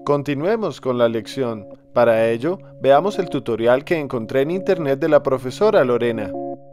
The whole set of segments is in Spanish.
Continuemos con la lección. Para ello, veamos el tutorial que encontré en internet de la profesora Lorena.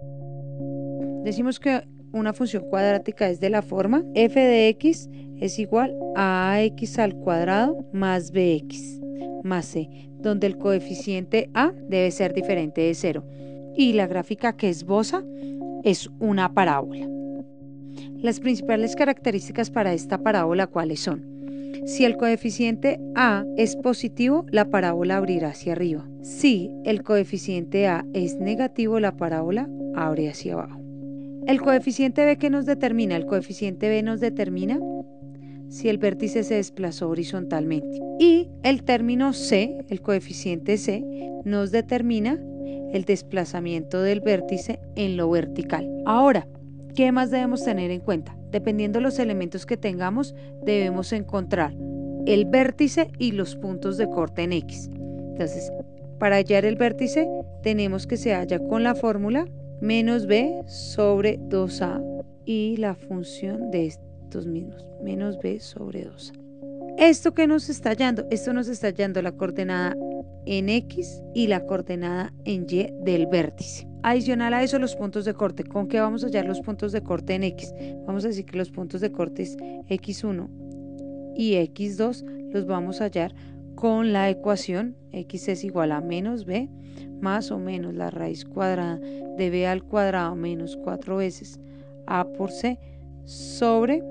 Decimos que una función cuadrática es de la forma f de x es igual a ax al cuadrado más bx más c, donde el coeficiente a debe ser diferente de 0 y la gráfica que esboza es una parábola. Las principales características para esta parábola, ¿cuáles son? Si el coeficiente a es positivo, la parábola abrirá hacia arriba. Si el coeficiente a es negativo, la parábola abre hacia abajo. El coeficiente b, ¿qué nos determina? El coeficiente b nos determina si el vértice se desplazó horizontalmente. Y el término c, el coeficiente c, nos determina el desplazamiento del vértice en lo vertical. Ahora, ¿qué más debemos tener en cuenta? Dependiendo de los elementos que tengamos, debemos encontrar el vértice y los puntos de corte en X. Entonces, para hallar el vértice, tenemos que se halla con la fórmula menos b sobre 2a y la función de estos mismos, menos b sobre 2a. ¿Esto qué nos está hallando? Esto nos está hallando la coordenada en X y la coordenada en Y del vértice. Adicional a eso, los puntos de corte. ¿Con qué vamos a hallar los puntos de corte en X? Vamos a decir que los puntos de corte es X1 y X2 los vamos a hallar con la ecuación X es igual a menos B más o menos la raíz cuadrada de B al cuadrado menos 4 veces A por C sobre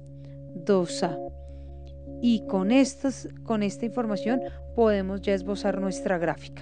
2A. Y con esta información podemos ya esbozar nuestra gráfica.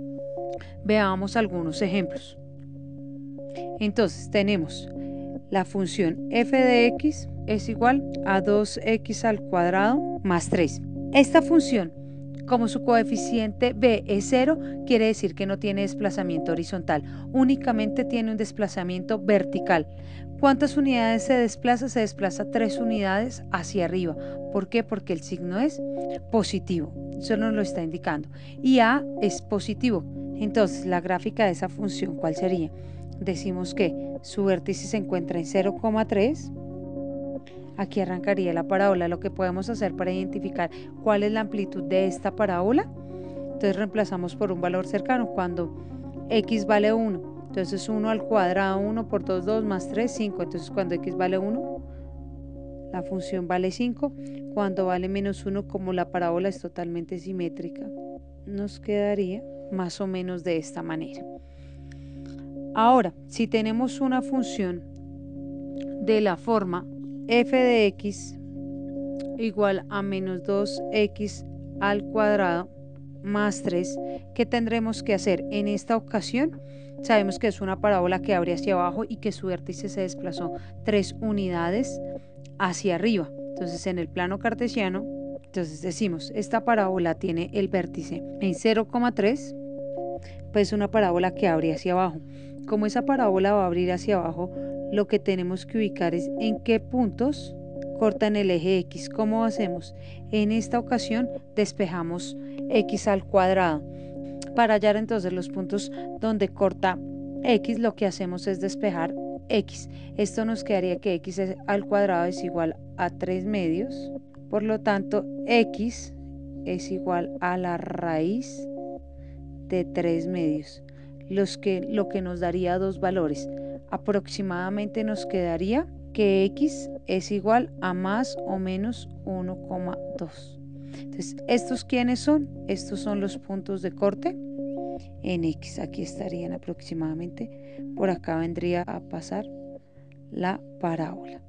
Veamos algunos ejemplos. Entonces tenemos la función f de x es igual a 2x al cuadrado más 3. Esta función, como su coeficiente b es 0, quiere decir que no tiene desplazamiento horizontal, únicamente tiene un desplazamiento vertical. ¿Cuántas unidades se desplaza? Se desplaza 3 unidades hacia arriba. ¿Por qué? Porque el signo es positivo, eso nos lo está indicando. Y a es positivo. Entonces, la gráfica de esa función, ¿cuál sería? Decimos que su vértice se encuentra en 0,3. Aquí arrancaría la parábola. Lo que podemos hacer para identificar cuál es la amplitud de esta parábola, entonces reemplazamos por un valor cercano. Cuando x vale 1, entonces 1 al cuadrado, 1 por 2, 2 más 3, 5. Entonces cuando x vale 1, la función vale 5. Cuando vale menos 1, como la parábola es totalmente simétrica, nos quedaría más o menos de esta manera. Ahora, si tenemos una función de la forma f de x igual a menos 2x al cuadrado más 3, ¿qué tendremos que hacer? En esta ocasión sabemos que es una parábola que abre hacia abajo y que su vértice se desplazó 3 unidades hacia arriba. Entonces en el plano cartesiano, entonces decimos, esta parábola tiene el vértice en 0,3, pues una parábola que abre hacia abajo. Como esa parábola va a abrir hacia abajo, lo que tenemos que ubicar es en qué puntos cortan el eje X. ¿Cómo hacemos? En esta ocasión despejamos X al cuadrado. Para hallar entonces los puntos donde corta X, lo que hacemos es despejar X. Esto nos quedaría que X al cuadrado es igual a 3 medios. Por lo tanto, X es igual a la raíz de 3 medios. Lo que nos daría dos valores. Aproximadamente nos quedaría que X es igual a más o menos 1,2. Entonces, ¿estos quiénes son? Estos son los puntos de corte en X. Aquí estarían aproximadamente. Por acá vendría a pasar la parábola.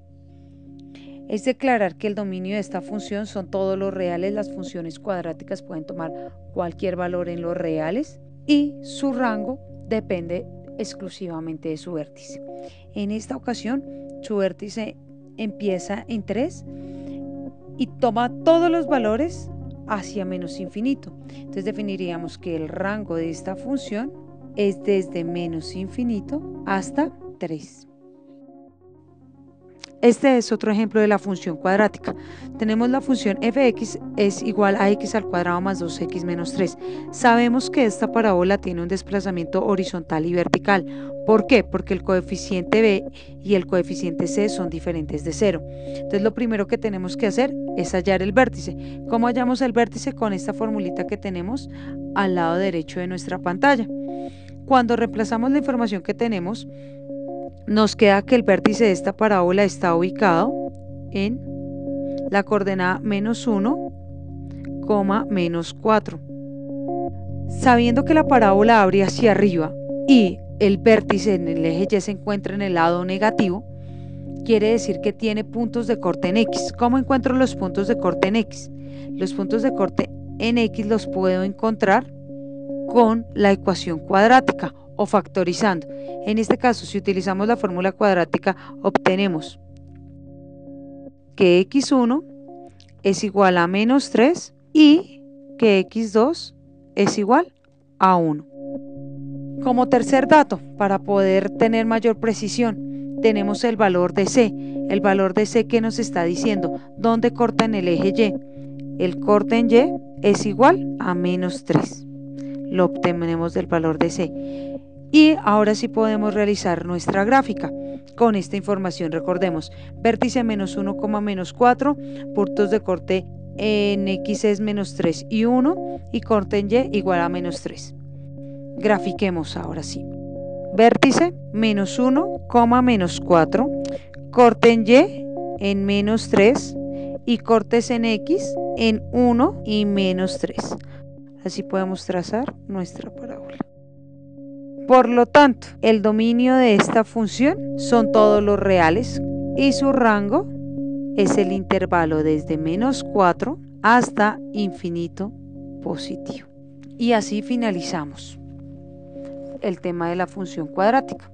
Es declarar que el dominio de esta función son todos los reales. Las funciones cuadráticas pueden tomar cualquier valor en los reales y su rango depende exclusivamente de su vértice. En esta ocasión, su vértice empieza en 3 y toma todos los valores hacia menos infinito. Entonces definiríamos que el rango de esta función es desde menos infinito hasta 3. Este es otro ejemplo de la función cuadrática. Tenemos la función f(x) es igual a x al cuadrado más 2x menos 3. Sabemos que esta parábola tiene un desplazamiento horizontal y vertical. ¿Por qué? Porque el coeficiente b y el coeficiente c son diferentes de 0. Entonces lo primero que tenemos que hacer es hallar el vértice. ¿Cómo hallamos el vértice? Con esta formulita que tenemos al lado derecho de nuestra pantalla. Cuando reemplazamos la información que tenemos, nos queda que el vértice de esta parábola está ubicado en la coordenada -1, -4. Sabiendo que la parábola abre hacia arriba y el vértice en el eje Y se encuentra en el lado negativo, quiere decir que tiene puntos de corte en X. ¿Cómo encuentro los puntos de corte en X? Los puntos de corte en X los puedo encontrar con la ecuación cuadrática o factorizando. En este caso, si utilizamos la fórmula cuadrática, obtenemos que x1 es igual a -3 y que x2 es igual a 1. Como tercer dato, para poder tener mayor precisión, tenemos el valor de C. El valor de C que nos está diciendo dónde corta en el eje Y. El corte en Y es igual a -3. Lo obtenemos del valor de C. Y ahora sí podemos realizar nuestra gráfica con esta información. Recordemos, vértice -1, -4, puntos de corte en X es -3 y 1 y corte en Y igual a -3. Grafiquemos ahora sí. Vértice -1, -4, corte en Y en -3 y cortes en X en 1 y -3. Así podemos trazar nuestra parábola. Por lo tanto, el dominio de esta función son todos los reales y su rango es el intervalo desde -4 hasta infinito positivo. Y así finalizamos el tema de la función cuadrática.